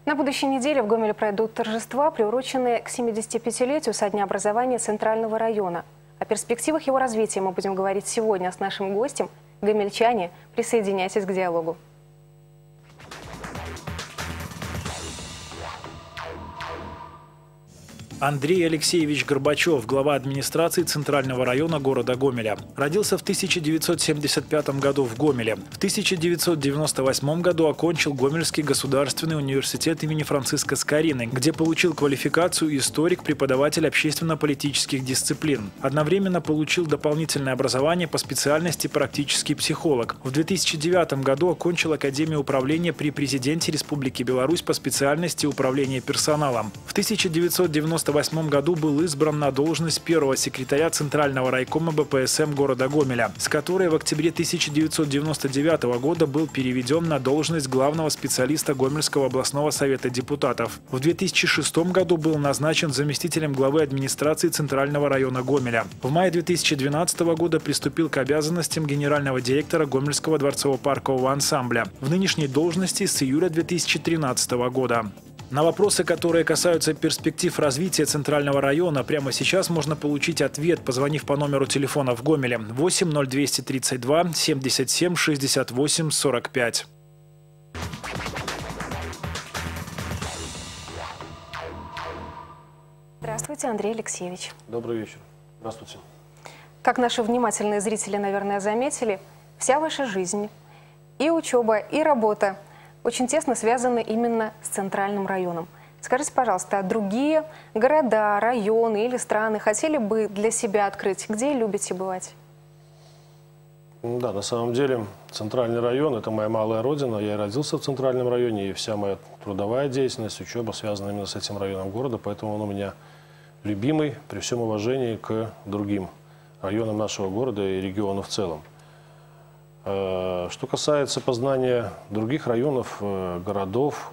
На будущей неделе в Гомеле пройдут торжества, приуроченные к 75-летию со дня образования Центрального района. О перспективах его развития мы будем говорить сегодня с нашим гостем. Гомельчане, присоединяйтесь к диалогу. Андрей Алексеевич Горбачев, глава администрации Центрального района города Гомеля. Родился в 1975 году в Гомеле. В 1998 году окончил Гомельский государственный университет имени Франциска Скорины, где получил квалификацию историк, преподаватель общественно-политических дисциплин. Одновременно получил дополнительное образование по специальности практический психолог. В 2009 году окончил Академию управления при президенте Республики Беларусь по специальности управления персоналом. В 1998 году был избран на должность первого секретаря Центрального райкома БПСМ города Гомеля, с которой в октябре 1999 года был переведен на должность главного специалиста Гомельского областного совета депутатов. В 2006 году был назначен заместителем главы администрации Центрального района Гомеля. В мае 2012 года приступил к обязанностям генерального директора Гомельского дворцово-паркового ансамбля. В нынешней должности с июля 2013 года. На вопросы, которые касаются перспектив развития Центрального района, прямо сейчас можно получить ответ, позвонив по номеру телефона в Гомеле 8 0232 77 68 45. Здравствуйте, Андрей Алексеевич. Добрый вечер. Здравствуйте. Как наши внимательные зрители, наверное, заметили, вся ваша жизнь, и учеба, и работа очень тесно связаны именно с Центральным районом. Скажите, пожалуйста, а другие города, районы или страны хотели бы для себя открыть? Где любите бывать? Да, на самом деле Центральный район – это моя малая родина. Я родился в Центральном районе, и вся моя трудовая деятельность, учеба связана именно с этим районом города. Поэтому он у меня любимый, при всем уважении к другим районам нашего города и региону в целом. Что касается познания других районов, городов,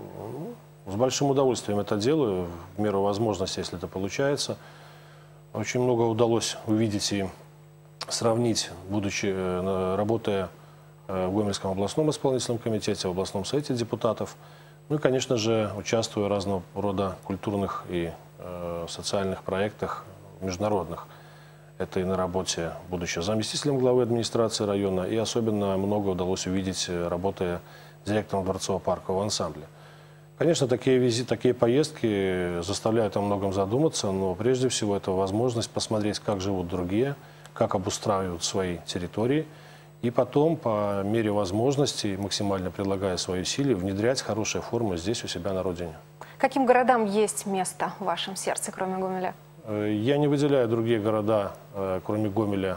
с большим удовольствием это делаю, в меру возможности, если это получается. Очень много удалось увидеть и сравнить, будучи, работая в Гомельском областном исполнительном комитете, в областном совете депутатов. Ну и, конечно же, участвуя в разного рода культурных и социальных проектах международных. Это и на работе, будучи заместителем главы администрации района, и особенно много удалось увидеть, работая директором дворцово-паркового ансамбля. Конечно, такие визиты, такие поездки заставляют о многом задуматься, но прежде всего это возможность посмотреть, как живут другие, как обустраивают свои территории, и потом, по мере возможностей, максимально прилагая свои усилия, внедрять хорошие формы здесь, у себя на родине. Каким городам есть место в вашем сердце, кроме Гомеля? Я не выделяю другие города, кроме Гомеля,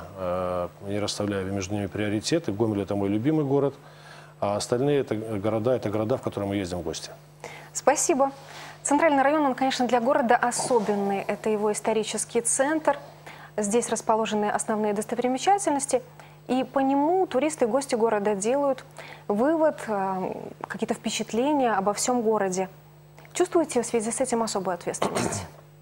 не расставляю между ними приоритеты. Гомель – это мой любимый город, а остальные это города, в которые мы ездим в гости. Спасибо. Центральный район, он, конечно, для города особенный. Это его исторический центр. Здесь расположены основные достопримечательности. И по нему туристы и гости города делают вывод, какие-то впечатления обо всем городе. Чувствуете в связи с этим особую ответственность?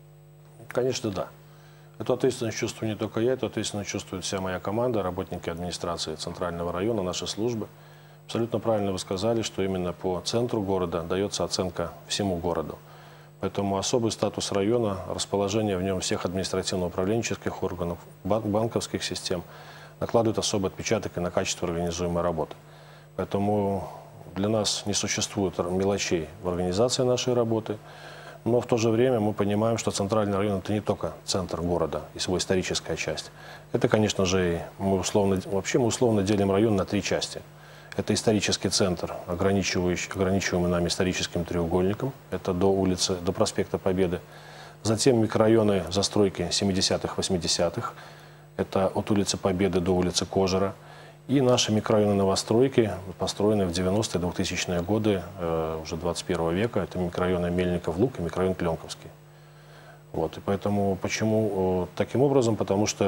Конечно, да. Эту ответственность чувствую не только я, эту ответственность чувствует вся моя команда, работники администрации Центрального района, наши службы. Абсолютно правильно вы сказали, что именно по центру города дается оценка всему городу. Поэтому особый статус района, расположение в нем всех административно-управленческих органов, банковских систем накладывает особый отпечаток и на качество организуемой работы. Поэтому для нас не существует мелочей в организации нашей работы. Но в то же время мы понимаем, что Центральный район – это не только центр города и его историческая часть. Это, конечно же, мы условно делим район на три части. Это исторический центр, ограничиваемый нами историческим треугольником. Это до проспекта Победы. Затем микрорайоны застройки 70-х, 80-х. Это от улицы Победы до улицы Кожера. И наши микрорайоны новостройки, построенные в 90-е, 2000-е годы уже 21 века. Это микрорайоны Мельников-Луг и микрорайон Кленковский. Вот. И поэтому, почему таким образом? Потому что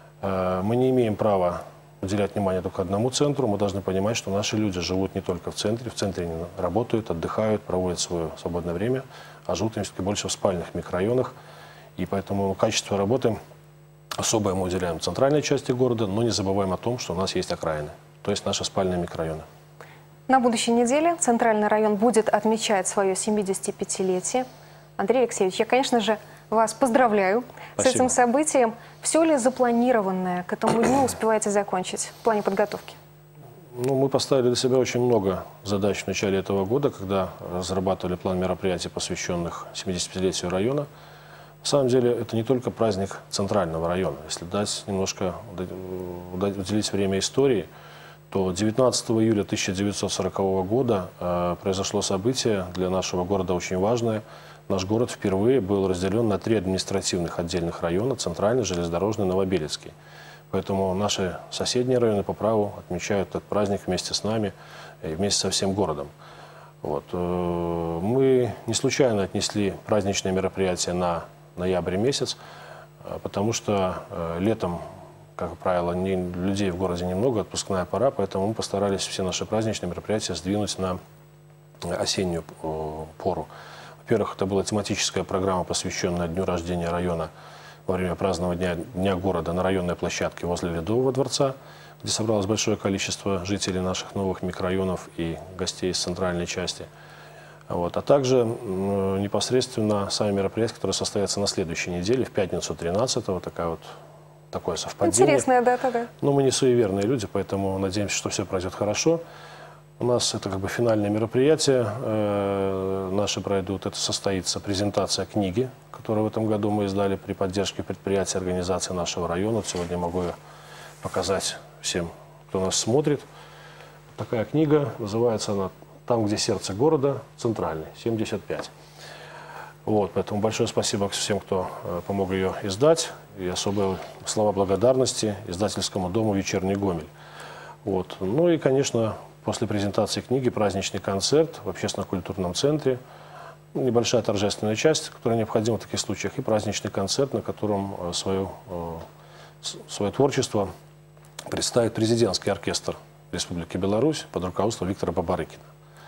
мы не имеем права уделять внимание только одному центру. Мы должны понимать, что наши люди живут не только в центре они работают, отдыхают, проводят свое свободное время, а живут все-таки больше в спальных микрорайонах. И поэтому качество работы особое мы уделяем центральной части города, но не забываем о том, что у нас есть окраины, то есть наши спальные микрорайоны. На будущей неделе Центральный район будет отмечать свое 75-летие. Андрей Алексеевич, я, конечно же, вас поздравляю с этим событием. Все ли запланированное к этому дню успеваете закончить в плане подготовки? Ну, мы поставили для себя очень много задач в начале этого года, когда разрабатывали план мероприятий, посвященных 75-летию района. На самом деле, это не только праздник Центрального района. Если дать немножко, уделить время истории, то 19 июля 1940 года произошло событие для нашего города очень важное. Наш город впервые был разделен на 3 административных отдельных района: Центральный, Железнодорожный, Новобелецкий. Поэтому наши соседние районы по праву отмечают этот праздник вместе с нами и вместе со всем городом. Вот. Мы не случайно отнесли праздничные мероприятия на ноябрь месяц, потому что летом, как правило, людей в городе немного, отпускная пора, поэтому мы постарались все наши праздничные мероприятия сдвинуть на осеннюю пору. Во-первых, это была тематическая программа, посвященная дню рождения района во время празднования Дня города на районной площадке возле Ледового дворца, где собралось большое количество жителей наших новых микрорайонов и гостей из центральной части. Вот. А также непосредственно сами мероприятия, которые состоятся на следующей неделе, в пятницу 13-го, такое совпадение. Интересная дата, да. Но мы не суеверные люди, поэтому надеемся, что все пройдет хорошо. У нас это как бы финальное мероприятие. Наши пройдут. Это состоится презентация книги, которую в этом году мы издали при поддержке предприятий, организации нашего района. Сегодня могу ее показать всем, кто нас смотрит. Такая книга, называется она «Там, где сердце города, Центральный, 75». Вот, поэтому большое спасибо всем, кто помог ее издать. И особые слова благодарности издательскому дому «Вечерний Гомель». Вот. Ну и, конечно, после презентации книги праздничный концерт в общественно-культурном центре. Небольшая торжественная часть, которая необходима в таких случаях, и праздничный концерт, на котором свое творчество представит президентский оркестр Республики Беларусь под руководством Виктора Бабарыкина.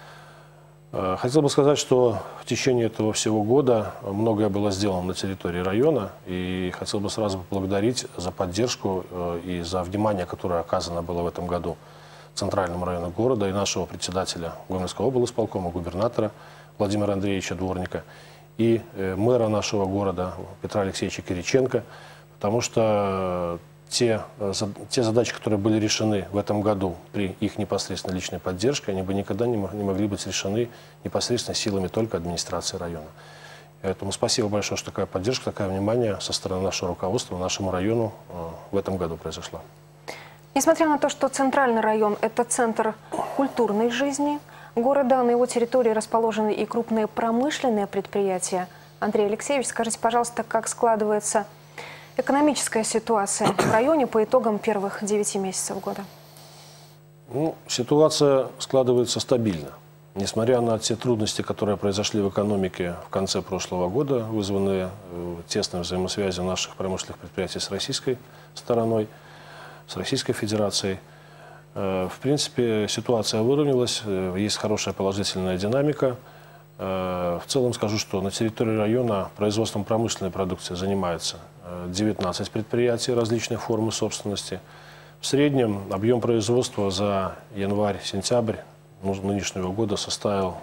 Хотел бы сказать, что в течение этого всего года многое было сделано на территории района, и хотел бы сразу поблагодарить за поддержку и за внимание, которое оказано было в этом году Центральному району города, и нашего председателя Гомельского облисполкома, губернатора Владимира Андреевича Дворника, и мэра нашего города Петра Алексеевича Кириченко, потому что те задачи, которые были решены в этом году при их непосредственной личной поддержке, они бы никогда не могли быть решены непосредственно силами только администрации района. Поэтому спасибо большое, что такая поддержка, такое внимание со стороны нашего руководства нашему району в этом году произошла. Несмотря на то, что Центральный район – это центр культурной жизни города, на его территории расположены и крупные промышленные предприятия. Андрей Алексеевич, скажите, пожалуйста, как складывается экономическая ситуация в районе по итогам первых 9 месяцев года? Ну, ситуация складывается стабильно. Несмотря на те трудности, которые произошли в экономике в конце прошлого года, вызванные тесной взаимосвязью наших промышленных предприятий с российской стороной, с Российской Федерацией. В принципе, ситуация выровнялась, есть хорошая положительная динамика. В целом скажу, что на территории района производством промышленной продукции занимаются 19 предприятий различных форм собственности. В среднем объем производства за январь-сентябрь нынешнего года составил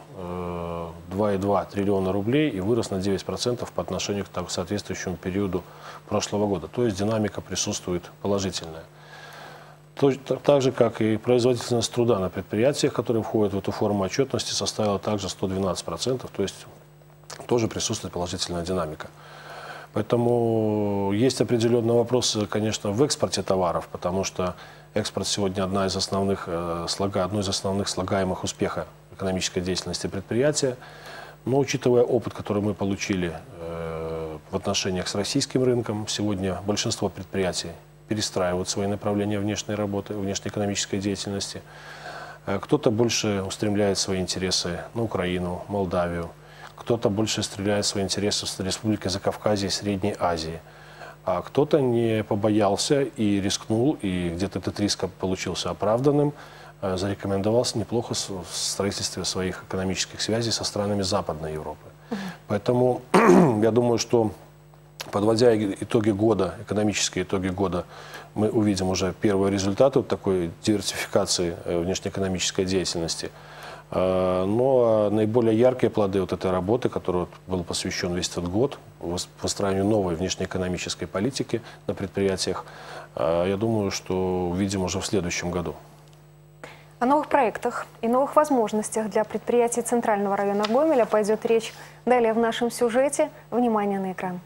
2,2 триллиона рублей и вырос на 9% по отношению к соответствующему периоду прошлого года. То есть динамика присутствует положительная. Так же, как и производительность труда на предприятиях, которые входят в эту форму отчетности, составила также 112%, то есть тоже присутствует положительная динамика. Поэтому есть определенные вопросы, конечно, в экспорте товаров, потому что экспорт сегодня одно из основных слагаемых успеха экономической деятельности предприятия. Но учитывая опыт, который мы получили в отношениях с российским рынком, сегодня большинство предприятий перестраивают свои направления внешней работы, внешнеэкономической деятельности. Кто-то больше устремляет свои интересы на Украину, Молдавию, кто-то больше стреляет свои интересы в Республике Закавказье и Средней Азии. А кто-то не побоялся и рискнул, и где-то этот риск получился оправданным, зарекомендовался неплохо в строительстве своих экономических связей со странами Западной Европы. Поэтому я думаю, что Подводя итоги года, экономические итоги года, мы увидим уже первые результаты вот такой диверсификации внешнеэкономической деятельности. Но наиболее яркие плоды вот этой работы, которой был посвящен весь этот год, выстраиванию новой внешнеэкономической политики на предприятиях, я думаю, что увидим уже в следующем году. О новых проектах и новых возможностях для предприятий Центрального района Гомеля пойдет речь далее в нашем сюжете. Внимание на экран.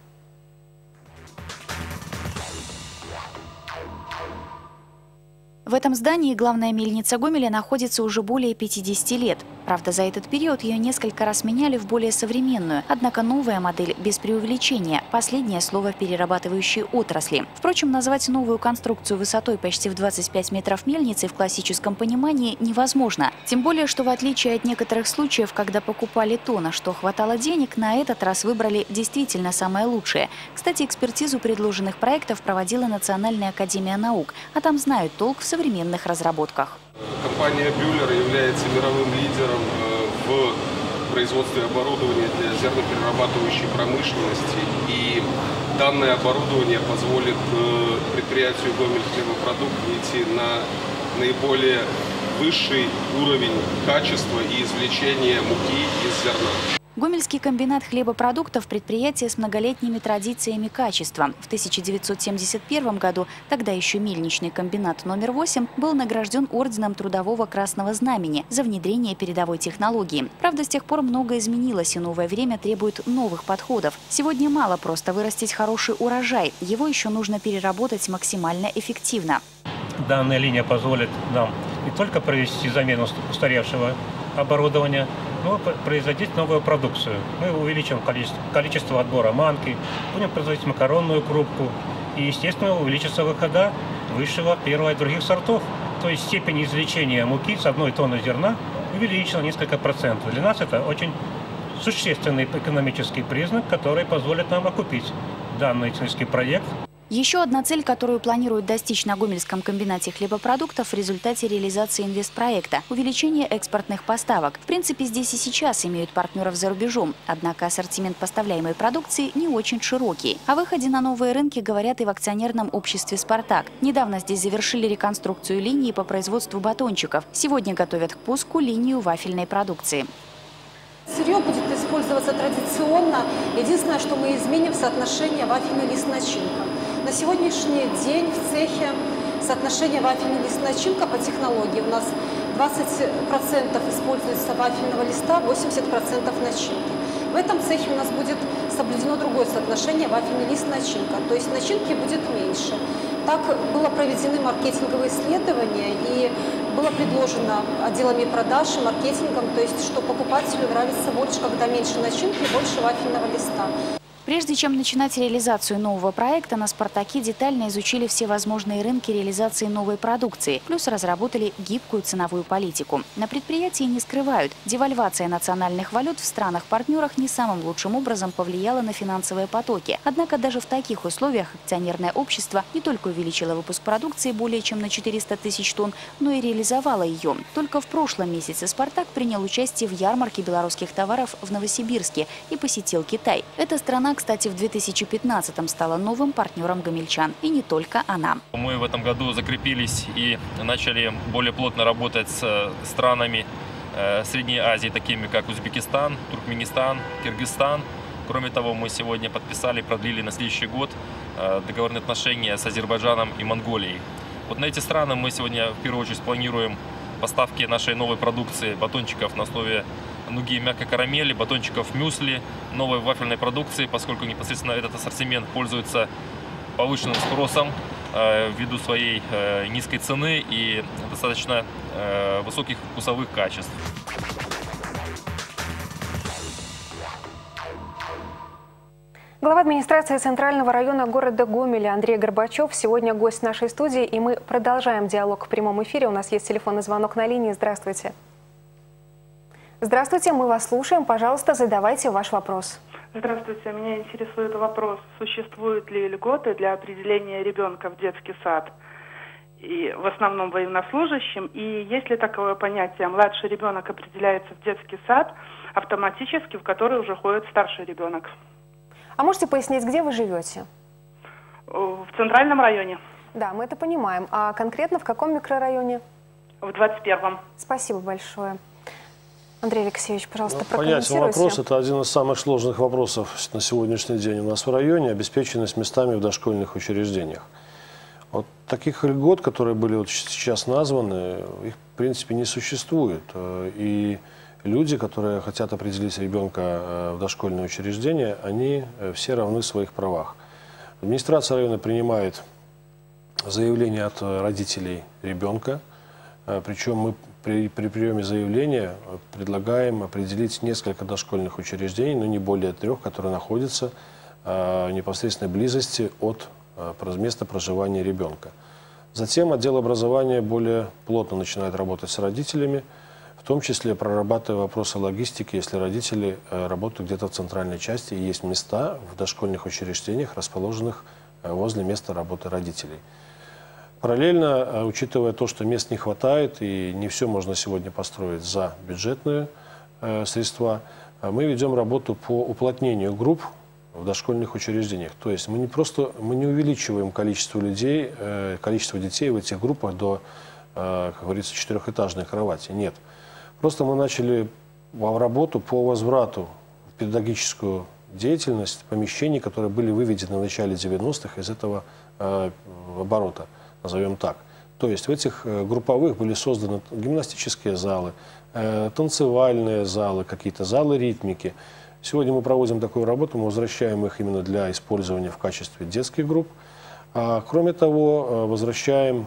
В этом здании главная мельница Гомеля находится уже более 50 лет. Правда, за этот период ее несколько раз меняли в более современную. Однако новая модель без преувеличения – последнее слово перерабатывающей отрасли. Впрочем, назвать новую конструкцию высотой почти в 25 метров мельницей в классическом понимании невозможно. Тем более, что в отличие от некоторых случаев, когда покупали то, на что хватало денег, на этот раз выбрали действительно самое лучшее. Кстати, экспертизу предложенных проектов проводила Национальная академия наук, а там знают толк в современных разработках. Компания Бюллер является мировым лидером в производстве оборудования для зерноперерабатывающей промышленности. И данное оборудование позволит предприятию «Гомельхлебопродукт» выйти на наиболее высший уровень качества и извлечения муки из зерна. Гомельский комбинат хлебопродуктов – предприятие с многолетними традициями качества. В 1971 году, тогда еще мельничный комбинат номер 8, был награжден орденом Трудового Красного Знамени за внедрение передовой технологии. Правда, с тех пор многое изменилось, и новое время требует новых подходов. Сегодня мало просто вырастить хороший урожай, его еще нужно переработать максимально эффективно. Данная линия позволит нам не только провести замену устаревшего оборудования, но производить новую продукцию. Мы увеличим количество отбора манки, будем производить макаронную крупку и, естественно, увеличится выхода высшего, первого и других сортов. То есть степень извлечения муки с 1 тонны зерна увеличена несколько процентов. Для нас это очень существенный экономический признак, который позволит нам окупить данный технический проект. Еще одна цель, которую планируют достичь на Гомельском комбинате хлебопродуктов в результате реализации инвестпроекта – увеличение экспортных поставок. В принципе, здесь и сейчас имеют партнеров за рубежом. Однако ассортимент поставляемой продукции не очень широкий. О выходе на новые рынки говорят и в акционерном обществе «Спартак». Недавно здесь завершили реконструкцию линии по производству батончиков. Сегодня готовят к пуску линию вафельной продукции. Сырье будет использоваться традиционно. Единственное, что мы изменим, соотношение вафельный лист начинка. На сегодняшний день в цехе соотношение вафельный лист начинка по технологии у нас 20% используется вафельного листа, 80% начинки. В этом цехе у нас будет соблюдено другое соотношение вафельный лист начинка, то есть начинки будет меньше. Так было проведены маркетинговые исследования и было предложено отделами продаж и маркетингом, то есть что покупателю нравится больше, когда меньше начинки и больше вафельного листа. Прежде чем начинать реализацию нового проекта, на «Спартаке» детально изучили все возможные рынки реализации новой продукции, плюс разработали гибкую ценовую политику. На предприятии не скрывают, девальвация национальных валют в странах-партнерах не самым лучшим образом повлияла на финансовые потоки. Однако даже в таких условиях акционерное общество не только увеличило выпуск продукции более чем на 400 тысяч тонн, но и реализовало ее. Только в прошлом месяце «Спартак» принял участие в ярмарке белорусских товаров в Новосибирске и посетил Китай. Эта страна, кстати, в 2015-м стала новым партнером гомельчан. И не только она. Мы в этом году закрепились и начали более плотно работать с странами Средней Азии, такими как Узбекистан, Туркменистан, Кыргызстан. Кроме того, мы сегодня подписали, продлили на следующий год договорные отношения с Азербайджаном и Монголией. Вот на эти страны мы сегодня в первую очередь планируем поставки нашей новой продукции, батончиков на основе нуги мягкой карамели, батончиков мюсли, новой вафельной продукции, поскольку непосредственно этот ассортимент пользуется повышенным спросом ввиду своей низкой цены и достаточно высоких вкусовых качеств. Глава администрации Центрального района города Гомеля Андрей Горбачев сегодня гость нашей студии, и мы продолжаем диалог в прямом эфире. У нас есть телефонный звонок на линии. Здравствуйте. Здравствуйте, мы вас слушаем. Пожалуйста, задавайте ваш вопрос. Здравствуйте, меня интересует вопрос, существуют ли льготы для определения ребенка в детский сад, и в основном военнослужащим, и есть ли такое понятие, младший ребенок определяется в детский сад автоматически, в который уже ходит старший ребенок? А можете пояснить, где вы живете? В центральном районе. Да, мы это понимаем. А конкретно в каком микрорайоне? В 21-м. Спасибо большое. Андрей Алексеевич, пожалуйста, понять прокомментируйте. вопрос – это один из самых сложных вопросов на сегодняшний день у нас в районе – обеспеченность местами в дошкольных учреждениях. Вот таких льгот, которые были вот сейчас названы, их в принципе не существует. И люди, которые хотят определить ребенка в дошкольное учреждение, они все равны в своих правах. Администрация района принимает заявление от родителей ребенка, причем мы при приеме заявления предлагаем определить несколько дошкольных учреждений, но не более 3, которые находятся в непосредственной близости от места проживания ребенка. Затем отдел образования более плотно начинает работать с родителями, в том числе прорабатывая вопросы логистики, если родители работают где-то в центральной части и есть места в дошкольных учреждениях, расположенных возле места работы родителей. Параллельно, учитывая то, что мест не хватает и не все можно сегодня построить за бюджетные средства, мы ведем работу по уплотнению групп в дошкольных учреждениях. То есть мы не увеличиваем количество людей, количество детей в этих группах до, как говорится, 4-этажной кровати. Нет. Просто мы начали работу по возврату в педагогическую деятельность помещений, которые были выведены в начале 90-х из этого оборота, назовем так. То есть в этих групповых были созданы гимнастические залы, танцевальные залы, какие-то залы ритмики. Сегодня мы проводим такую работу, мы возвращаем их именно для использования в качестве детских групп. Кроме того, возвращаем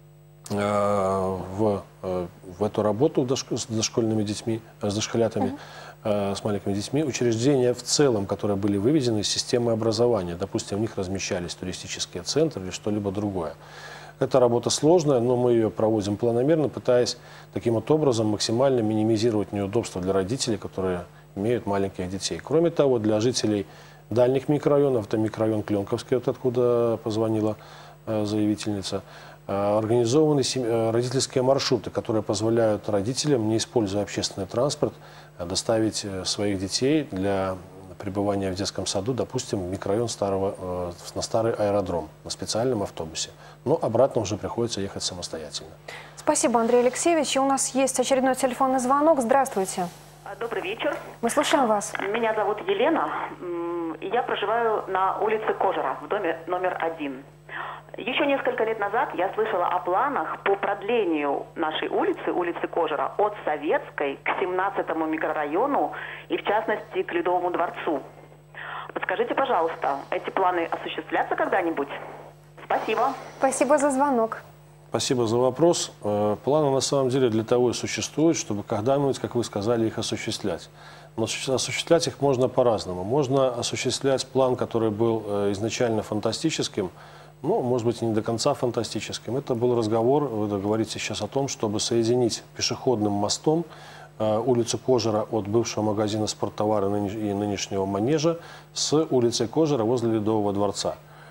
в эту работу с дошкольными детьми, с дошколятами, с маленькими детьми, учреждения в целом, которые были выведены из системы образования. Допустим, в них размещались туристические центры или что-либо другое. Эта работа сложная, но мы ее проводим планомерно, пытаясь таким вот образом максимально минимизировать неудобства для родителей, которые имеют маленьких детей. Кроме того, для жителей дальних микрорайонов, это микрорайон Кленковский, вот откуда позвонила заявительница, организованы родительские маршруты, которые позволяют родителям, не используя общественный транспорт, доставить своих детей для пребывания в детском саду, допустим, в микрорайон на старый аэродром на специальном автобусе. Но обратно уже приходится ехать самостоятельно. Спасибо, Андрей Алексеевич. И у нас есть очередной телефонный звонок. Здравствуйте. Добрый вечер. Мы слушаем вас. Меня зовут Елена. Я проживаю на улице Кожера, в доме номер 1. Еще несколько лет назад я слышала о планах по продлению нашей улицы Кожера, от Советской к 17-му микрорайону и, в частности, к Ледовому дворцу. Подскажите, пожалуйста, эти планы осуществлятся когда-нибудь? Спасибо. Спасибо за звонок. Спасибо за вопрос. Планы на самом деле для того и существуют, чтобы когда-нибудь, как вы сказали, их осуществлять. Но осуществлять их можно по-разному. Можно осуществлять план, который был изначально фантастическим, ну, может быть, не до конца фантастическим. Это был разговор, вы говорите сейчас о том, чтобы соединить пешеходным мостом улицу Кожера от бывшего магазина «Спорттовары» и нынешнего манежа с улицей Кожера возле Ледового дворца.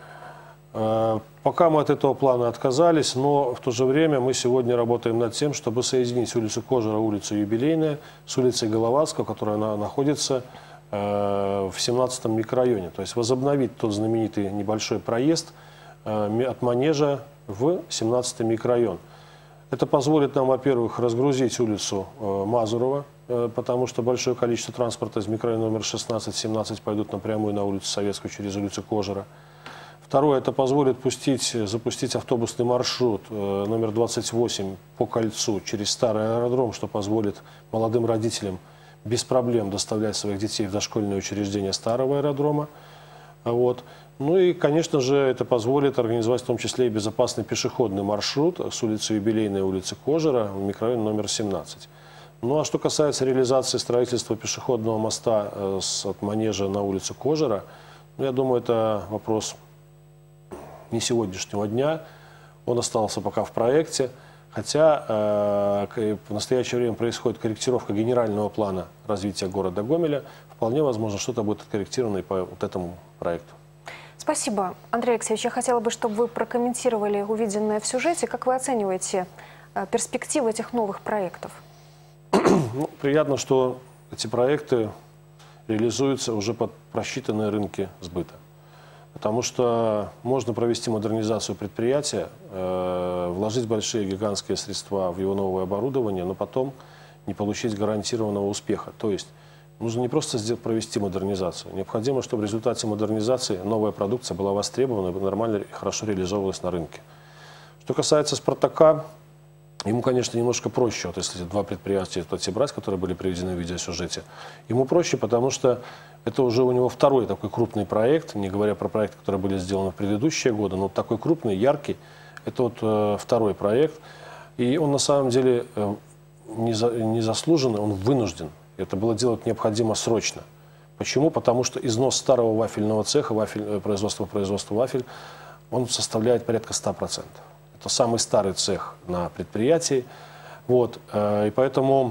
Пока мы от этого плана отказались, но в то же время мы сегодня работаем над тем, чтобы соединить улицу Кожера, улицу Юбилейная с улицей Головацкого, которая находится в 17-м микрорайоне. То есть возобновить тот знаменитый небольшой проезд от манежа в 17-й микрорайон. Это позволит нам, во-первых, разгрузить улицу Мазурова, потому что большое количество транспорта из микрорайона номер 16-17 пойдут напрямую на улицу Советскую через улицу Кожера. Второе, это позволит запустить автобусный маршрут номер 28 по кольцу через старый аэродром, что позволит молодым родителям без проблем доставлять своих детей в дошкольные учреждения старого аэродрома. Вот. Ну и, конечно же, это позволит организовать в том числе и безопасный пешеходный маршрут с улицы Юбилейной и улицы Кожера в микрорайон номер 17. Ну а что касается реализации строительства пешеходного моста от манежа на улицу Кожера, ну, я думаю, это вопрос не сегодняшнего дня. Он остался пока в проекте, хотя в настоящее время происходит корректировка генерального плана развития города Гомеля. Вполне возможно, что-то будет откорректировано и по вот этому проекту. Спасибо. Андрей Алексеевич, я хотела бы, чтобы вы прокомментировали увиденное в сюжете. Как вы оцениваете перспективы этих новых проектов? Ну, приятно, что эти проекты реализуется уже под просчитанные рынки сбыта. Потому что можно провести модернизацию предприятия, вложить большие гигантские средства в его новое оборудование, но потом не получить гарантированного успеха. То есть нужно не просто провести модернизацию, необходимо, чтобы в результате модернизации новая продукция была востребована и нормально и хорошо реализовывалась на рынке. Что касается «Спартака», ему, конечно, немножко проще, вот если два предприятия брать, которые были приведены в видеосюжете. Ему проще, потому что это уже у него второй такой крупный проект, не говоря про проекты, которые были сделаны в предыдущие годы, но такой крупный, яркий, это вот второй проект. И он на самом деле не заслуженный, он вынужден. Это было делать необходимо срочно. Почему? Потому что износ старого вафельного цеха, производства вафель, он составляет порядка 100%. Это самый старый цех на предприятии. Вот. И поэтому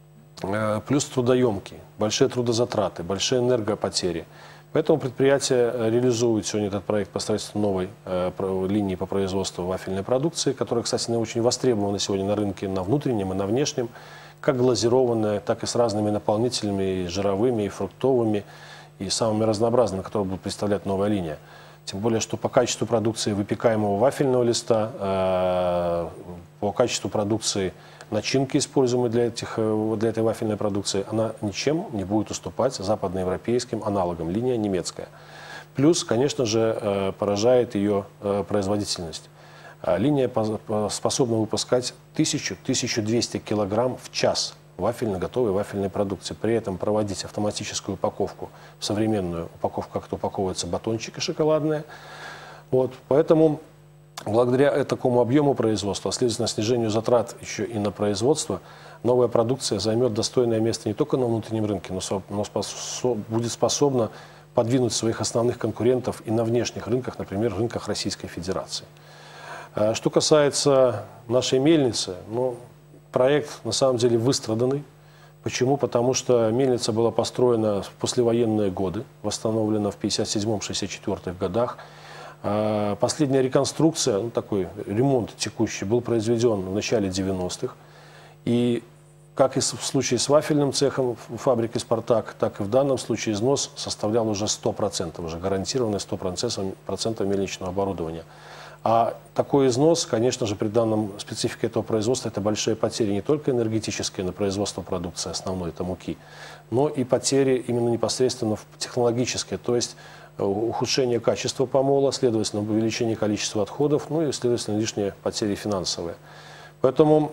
плюс трудоемкий, большие трудозатраты, большие энергопотери. Поэтому предприятие реализует сегодня этот проект по строительству новой линии по производству вафельной продукции, которая, кстати, очень востребована сегодня на рынке, на внутреннем и на внешнем, как глазированная, так и с разными наполнителями, и жировыми, и фруктовыми, и самыми разнообразными, которые будут представлять новая линия. Тем более, что по качеству продукции выпекаемого вафельного листа, по качеству продукции начинки, используемой для этой вафельной продукции, она ничем не будет уступать западноевропейским аналогам, линия немецкая. Плюс, конечно же, поражает ее производительность. Линия способна выпускать 1000-1200 килограмм в час готовой вафельной продукции. При этом проводить автоматическую упаковку, современную упаковку, как упаковываются батончики шоколадные. Вот. Поэтому благодаря такому объему производства, а следовательно снижению затрат еще и на производство, новая продукция займет достойное место не только на внутреннем рынке, но будет способна подвинуть своих основных конкурентов и на внешних рынках, например, рынках Российской Федерации. Что касается нашей мельницы, проект на самом деле выстраданный. Почему? Потому что мельница была построена в послевоенные годы, восстановлена в 1957-1964 годах. Последняя реконструкция, такой ремонт текущий, был произведен в начале 90-х. И как и в случае с вафельным цехом фабрики «Спартак», так и в данном случае износ составлял уже 100%, уже гарантированный 100% мельничного оборудования. А такой износ, конечно же, при данном специфике этого производства, это большие потери не только энергетические на производство продукции основной, это муки, но и потери именно непосредственно технологические, то есть ухудшение качества помола, следовательно, увеличение количества отходов, и, следовательно, лишние потери финансовые. Поэтому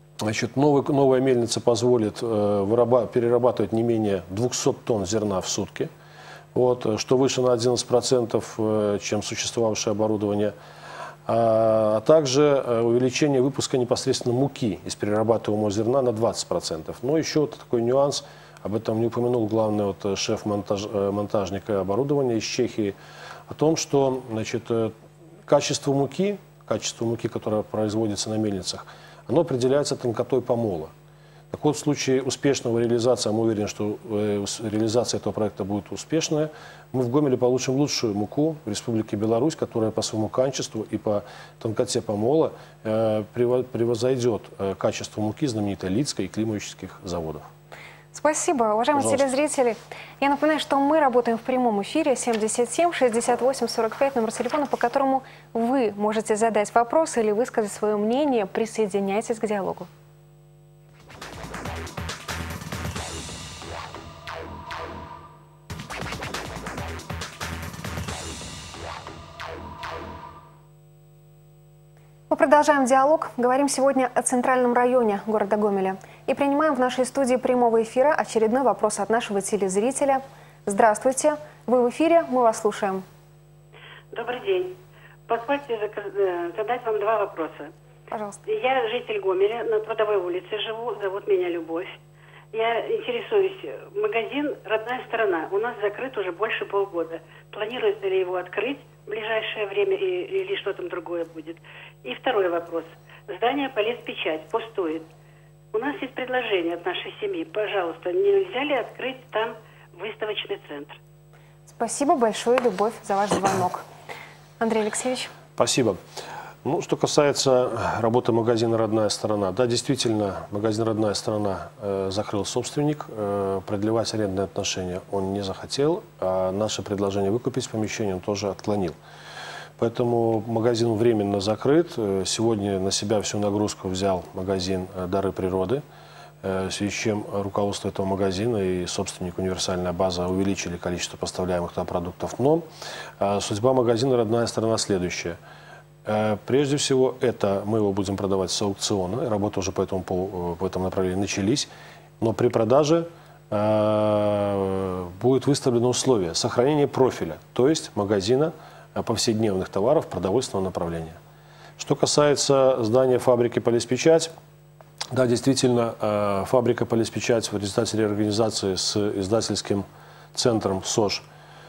новая мельница позволит перерабатывать не менее 200 тонн зерна в сутки, что выше на 11%, чем существовавшее оборудование. А также увеличение выпуска непосредственно муки из перерабатываемого зерна на 20%. Но еще такой нюанс, об этом не упомянул главный шеф монтажника оборудования из Чехии, о том, что качество муки, которая производится на мельницах, оно определяется тонкотой помола. Так вот, в случае успешного реализации, мы уверены, что реализация этого проекта будет успешная, мы в Гомеле получим лучшую муку в Республике Беларусь, которая по своему качеству и по тонкоте помола превзойдет качество муки знаменитой Лидской и Климовических заводов. Спасибо, уважаемые телезрители. Я напоминаю, что мы работаем в прямом эфире 77-68-45, номер телефона, по которому вы можете задать вопрос или высказать свое мнение. Присоединяйтесь к диалогу. Мы продолжаем диалог. Говорим сегодня о центральном районе города Гомеля. И принимаем в нашей студии прямого эфира очередной вопрос от нашего телезрителя. Здравствуйте. Вы в эфире, мы вас слушаем. Добрый день. Позвольте задать вам два вопроса. Пожалуйста. Я житель Гомеля, на Трудовой улице живу, зовут меня Любовь. Я интересуюсь, магазин «Родная сторона» у нас закрыт уже больше полгода. Планируется ли его открыть в ближайшее время или что там другое будет? И второй вопрос. Здание «Полеспечать» пустует. У нас есть предложение от нашей семьи. Пожалуйста, нельзя ли открыть там выставочный центр? Спасибо большое, Любовь, за ваш звонок. Андрей Алексеевич. Спасибо. Ну, что касается работы магазина «Родная сторона», да, действительно, магазин «Родная сторона» закрыл собственник, продлевать арендные отношения он не захотел, а наше предложение выкупить помещение он тоже отклонил. Поэтому магазин временно закрыт. Сегодня на себя всю нагрузку взял магазин «Дары природы», в связи с чем руководство этого магазина и собственник «Универсальная база» увеличили количество поставляемых туда продуктов. Но судьба магазина «Родная сторона» следующая. Прежде всего, это мы его будем продавать с аукциона. Работы уже по этому направлению начались. Но при продаже будет выставлено условие сохранения профиля, то есть магазина повседневных товаров продовольственного направления. Что касается здания фабрики «Полиспечать», да, действительно, фабрика «Полиспечать» в результате реорганизации с издательским центром СОЖ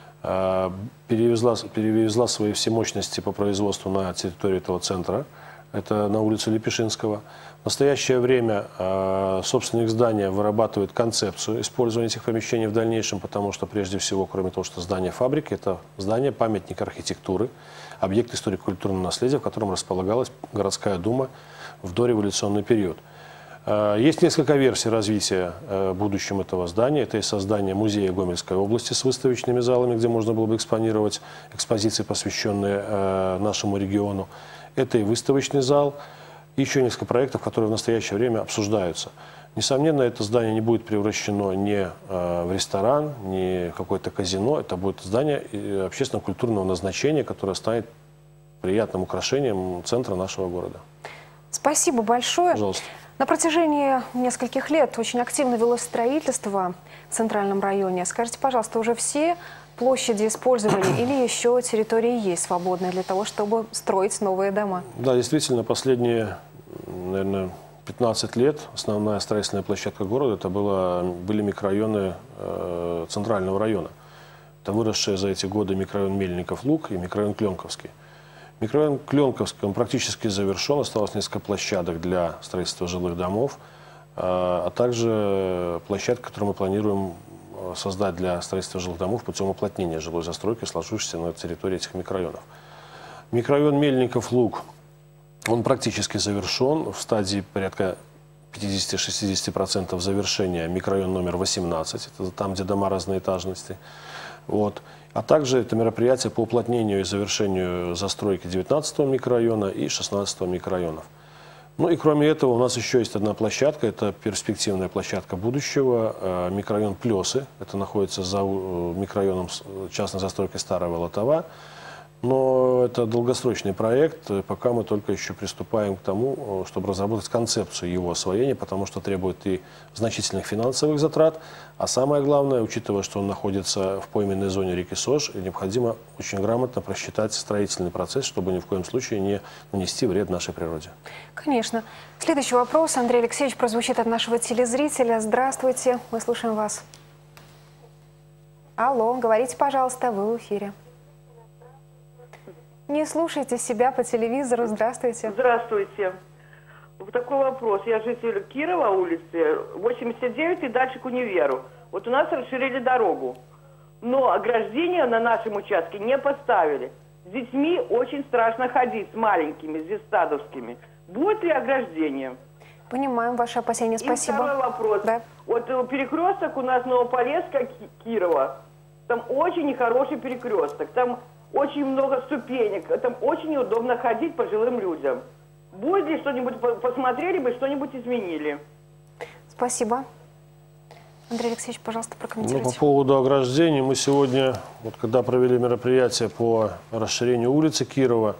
перевезла свои все мощности по производству на территорию этого центра. Это на улице Лепешинского. В настоящее время собственник здания вырабатывает концепцию использования этих помещений в дальнейшем, потому что, прежде всего, кроме того, что здание фабрики, это здание памятник архитектуры, объект историко-культурного наследия, в котором располагалась городская дума в дореволюционный период. Есть несколько версий развития будущем этого здания. Это и создание музея Гомельской области с выставочными залами, где можно было бы экспонировать экспозиции, посвященные нашему региону. Это и выставочный зал, и еще несколько проектов, которые в настоящее время обсуждаются. Несомненно, это здание не будет превращено ни в ресторан, ни в какое-то казино. Это будет здание общественно-культурного назначения, которое станет приятным украшением центра нашего города. Спасибо большое. Пожалуйста. На протяжении нескольких лет очень активно велось строительство в Центральном районе. Скажите, пожалуйста, уже все площади использовали или еще территории есть свободные для того, чтобы строить новые дома? Да, действительно, последние, наверное, 15 лет основная строительная площадка города это были микрорайоны Центрального района. Это выросшие за эти годы микрорайон Мельников-Луг и микрорайон Кленковский. Микрорайон Кленковский он практически завершен, осталось несколько площадок для строительства жилых домов, а также площадка, которую мы планируем создать для строительства жилых домов путем уплотнения жилой застройки, сложившейся на территории этих микрорайонов. Микрорайон Мельников-Луг, он практически завершен, в стадии порядка 50-60% завершения микрорайон номер 18, это там, где дома разноэтажности. Вот. А также это мероприятие по уплотнению и завершению застройки 19-го микрорайона и 16-го микрорайонов. Ну и кроме этого у нас еще есть одна площадка, это перспективная площадка будущего, микрорайон Плесы. Это находится за микрорайоном частной застройки Старого Лотова. Но это долгосрочный проект, пока мы только еще приступаем к тому, чтобы разработать концепцию его освоения, потому что требует и значительных финансовых затрат, а самое главное, учитывая, что он находится в пойменной зоне реки Сож, необходимо очень грамотно просчитать строительный процесс, чтобы ни в коем случае не нанести вред нашей природе. Конечно. Следующий вопрос, Андрей Алексеевич, прозвучит от нашего телезрителя. Здравствуйте, мы слушаем вас. Алло, говорите, пожалуйста, вы в эфире. Не слушайте себя по телевизору. Здравствуйте. Здравствуйте. Вот такой вопрос. Я житель Кирова, улицы 89 и дальше к универу. Вот у нас расширили дорогу, но ограждения на нашем участке не поставили. С детьми очень страшно ходить, с маленькими, с детсадовскими. Будет ли ограждение? Понимаем ваши опасения. Спасибо. И второй вопрос. Да. Вот перекресток у нас Новополесска, Кирова. Там очень нехороший перекресток. Там очень много ступенек. Там очень неудобно ходить пожилым людям. Будет ли что-нибудь, посмотрели бы, что-нибудь изменили? Спасибо. Андрей Алексеевич, пожалуйста, прокомментируйте. Ну, по поводу ограждений, мы сегодня, вот когда провели мероприятие по расширению улицы Кирова,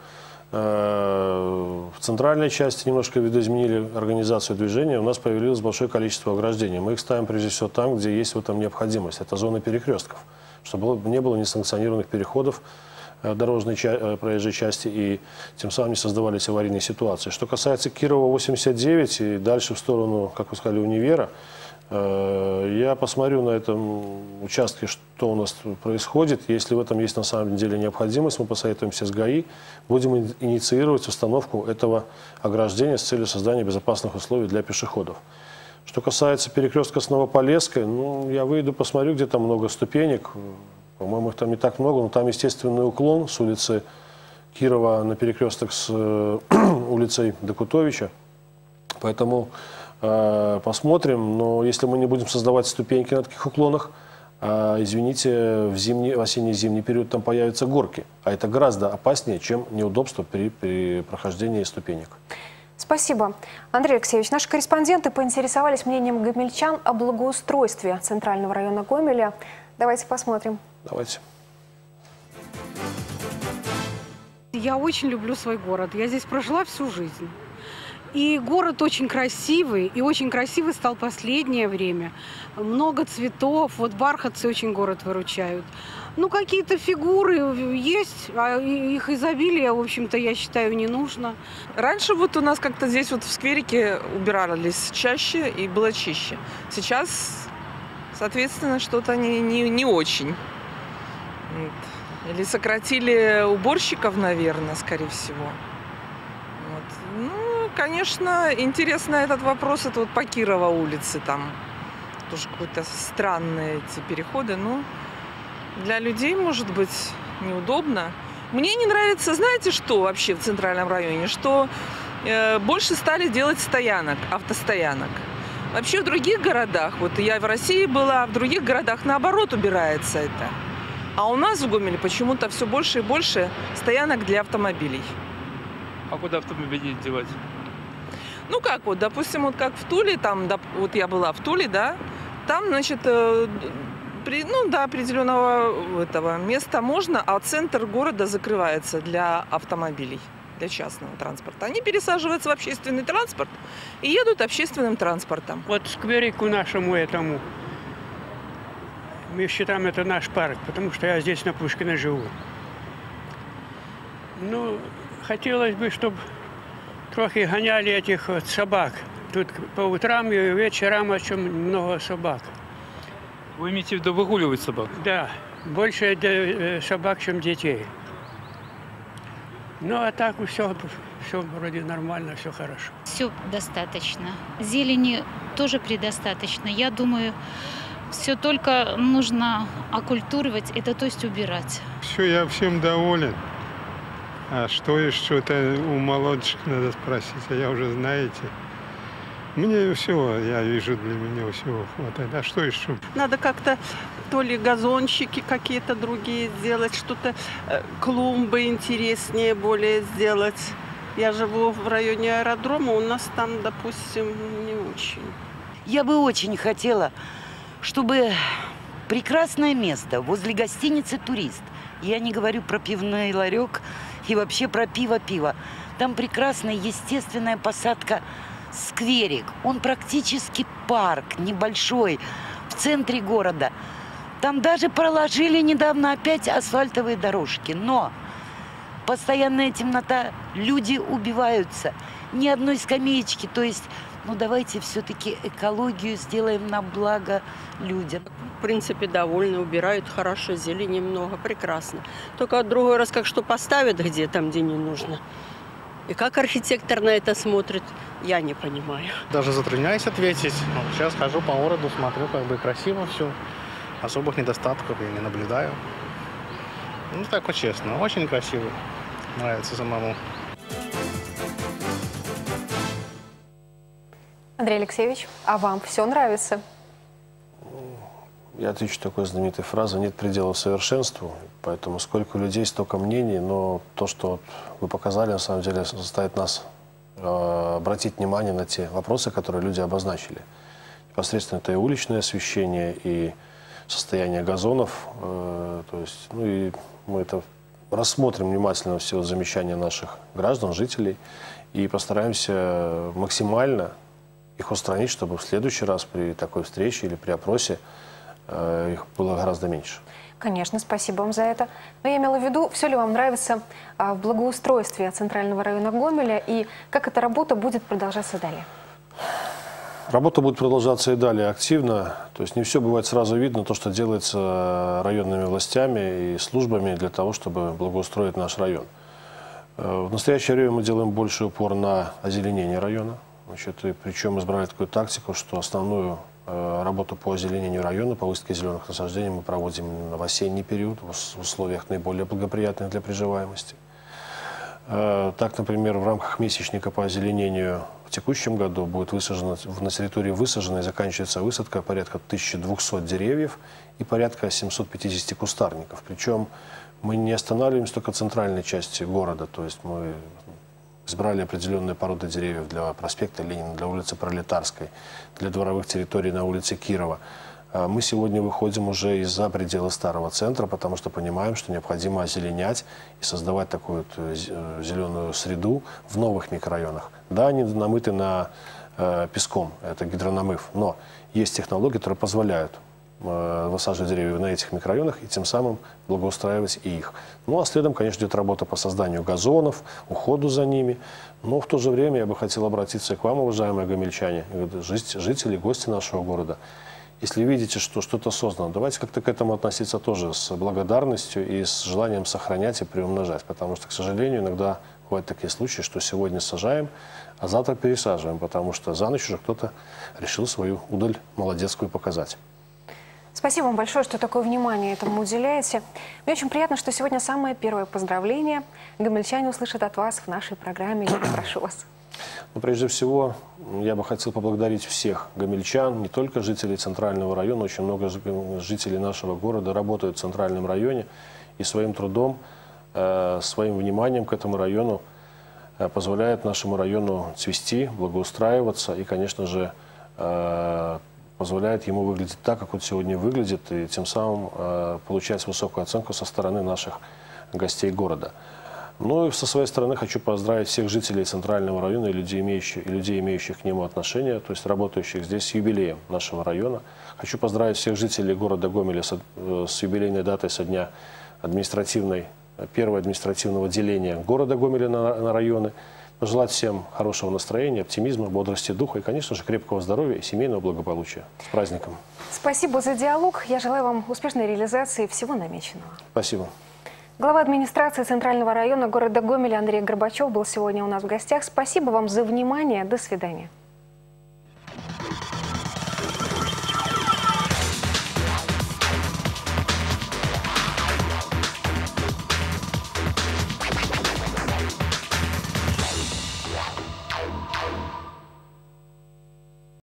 в центральной части немножко видоизменили организацию движения, у нас появилось большое количество ограждений. Мы их ставим прежде всего там, где есть в этом необходимость. Это зоны перекрестков, чтобы не было несанкционированных переходов дорожной проезжей части и тем самым не создавались аварийные ситуации. Что касается Кирова 89 и дальше в сторону, как вы сказали, универа, я посмотрю на этом участке, что у нас происходит. Если в этом есть на самом деле необходимость, мы посоветуемся с ГАИ, будем инициировать установку этого ограждения с целью создания безопасных условий для пешеходов. Что касается перекрестка с Новополесской, ну, я выйду, посмотрю, где там много ступенек. По-моему, их там не так много, но там естественный уклон с улицы Кирова на перекресток с улицей Докутовича. Поэтому посмотрим. Но если мы не будем создавать ступеньки на таких уклонах, извините, в осенне-зимний период там появятся горки. А это гораздо опаснее, чем неудобство при прохождении ступенек. Спасибо. Андрей Алексеевич, наши корреспонденты поинтересовались мнением гомельчан о благоустройстве центрального района Гомеля. Давайте посмотрим. Давайте. Я очень люблю свой город. Я здесь прожила всю жизнь. И город очень красивый, и очень красивый стал последнее время. Много цветов, вот бархатцы очень город выручают. Ну, какие-то фигуры есть, а их изобилие, в общем-то, я считаю, не нужно. Раньше вот у нас как-то здесь вот в скверике убирались чаще и было чище. Сейчас, соответственно, что-то не очень. Вот. Или сократили уборщиков, наверное, скорее всего. Вот. Ну, конечно, интересно этот вопрос, это вот по Кирова улице там. Тоже какие-то странные эти переходы, но для людей, может быть, неудобно. Мне не нравится, знаете, что вообще в центральном районе? Что больше стали делать стоянок, автостоянок. Вообще в других городах, вот я в России была, в других городах наоборот убирается это. А у нас в Гомеле почему-то все больше и больше стоянок для автомобилей. А куда автомобили девать? Ну как вот, допустим, вот как в Туле, там, вот я была в Туле, да, там, значит, до определенного этого места можно, а центр города закрывается для автомобилей, для частного транспорта. Они пересаживаются в общественный транспорт и едут общественным транспортом. Вот скверику нашему этому, мы считаем, это наш парк, потому что я здесь на Пушкина живу. Ну, хотелось бы, чтобы трохи гоняли этих вот собак. Тут по утрам и вечерам очень много собак. Вы имеете в виду выгуливать собак? Да, больше собак, чем детей. Ну, а так все вроде нормально, все хорошо. Все достаточно. Зелени тоже предостаточно. Я думаю, все только нужно окультуривать, это то есть убирать. Все, я всем доволен. А что еще-то у молодежи надо спросить, а я уже знаете. Мне всего, я вижу, для меня всего хватает. А что еще? Надо как-то то ли газончики какие-то другие сделать, что-то, клумбы интереснее более сделать. Я живу в районе аэродрома, у нас там, допустим, не очень. Я бы очень хотела, чтобы прекрасное место возле гостиницы «Турист», я не говорю про пивной ларек и вообще про пиво-пиво, там прекрасная естественная посадка, скверик, он практически парк небольшой в центре города. Там даже проложили недавно опять асфальтовые дорожки, но постоянная темнота, люди убиваются, ни одной скамеечки, то есть, ну давайте все-таки экологию сделаем на благо людям. В принципе, довольны, убирают хорошо, зелени много, прекрасно. Только другой раз, как что поставят где там, где не нужно. И как архитектор на это смотрит, я не понимаю. Даже затрудняюсь ответить. Сейчас хожу по городу, смотрю, как бы красиво все. Особых недостатков я не наблюдаю. Ну, так вот честно, очень красиво. Нравится самому. Андрей Алексеевич, а вам все нравится? Я отвечу такой знаменитой фразой: нет предела совершенству. Поэтому сколько людей, столько мнений. Но то, что вы показали, на самом деле заставит нас обратить внимание на те вопросы, которые люди обозначили. Непосредственно это и уличное освещение, и состояние газонов. То есть, ну и мы это рассмотрим внимательно, все замечания наших граждан, жителей, и постараемся максимально их устранить, чтобы в следующий раз при такой встрече или при опросе их было гораздо меньше. Конечно, спасибо вам за это. Но я имела в виду, все ли вам нравится в благоустройстве центрального района Гомеля и как эта работа будет продолжаться далее? Работа будет продолжаться и далее активно. То есть не все бывает сразу видно, то, что делается районными властями и службами для того, чтобы благоустроить наш район. В настоящее время мы делаем больший упор на озеленение района. Значит, и причем избрали такую тактику, что основную работу по озеленению района, по высадке зеленых насаждений мы проводим в осенний период, в условиях наиболее благоприятных для приживаемости. Так, например, в рамках месячника по озеленению в текущем году будет высажено, на территории высаженной заканчивается высадка порядка 1200 деревьев и порядка 750 кустарников. Причем мы не останавливаемся только в центральной части города, то есть мы избрали определенные породы деревьев для проспекта Ленина, для улицы Пролетарской, для дворовых территорий на улице Кирова. Мы сегодня выходим уже из-за пределы старого центра, потому что понимаем, что необходимо озеленять и создавать такую вот зеленую среду в новых микрорайонах. Да, они намыты песком, это гидронамыв, но есть технологии, которые позволяют высаживать деревья на этих микрорайонах и тем самым благоустраивать и их. Ну а следом, конечно, идет работа по созданию газонов, уходу за ними. Но в то же время я бы хотел обратиться к вам, уважаемые гомельчане, жители, гости нашего города. Если видите, что что-то создано, давайте как-то к этому относиться тоже с благодарностью и с желанием сохранять и приумножать. Потому что, к сожалению, иногда бывают такие случаи, что сегодня сажаем, а завтра пересаживаем, потому что за ночь уже кто-то решил свою удаль молодецкую показать. Спасибо вам большое, что такое внимание этому уделяете. Мне очень приятно, что сегодня самое первое поздравление гомельчане услышат от вас в нашей программе. Я прошу вас. Но прежде всего, я бы хотел поблагодарить всех гомельчан, не только жителей Центрального района, очень много жителей нашего города работают в Центральном районе и своим трудом, своим вниманием к этому району позволяет нашему району цвести, благоустраиваться и, конечно же, позволяет ему выглядеть так, как он сегодня выглядит, и тем самым получать высокую оценку со стороны наших гостей города. Ну и со своей стороны хочу поздравить всех жителей Центрального района и людей, имеющих к нему отношения, то есть работающих здесь с юбилеем нашего района. Хочу поздравить всех жителей города Гомеля с юбилейной датой со дня первого административного деления города Гомеля на районы. Пожелать всем хорошего настроения, оптимизма, бодрости духа и, конечно же, крепкого здоровья и семейного благополучия. С праздником! Спасибо за диалог. Я желаю вам успешной реализации всего намеченного. Спасибо. Глава администрации Центрального района города Гомеля Андрей Горбачев был сегодня у нас в гостях. Спасибо вам за внимание. До свидания.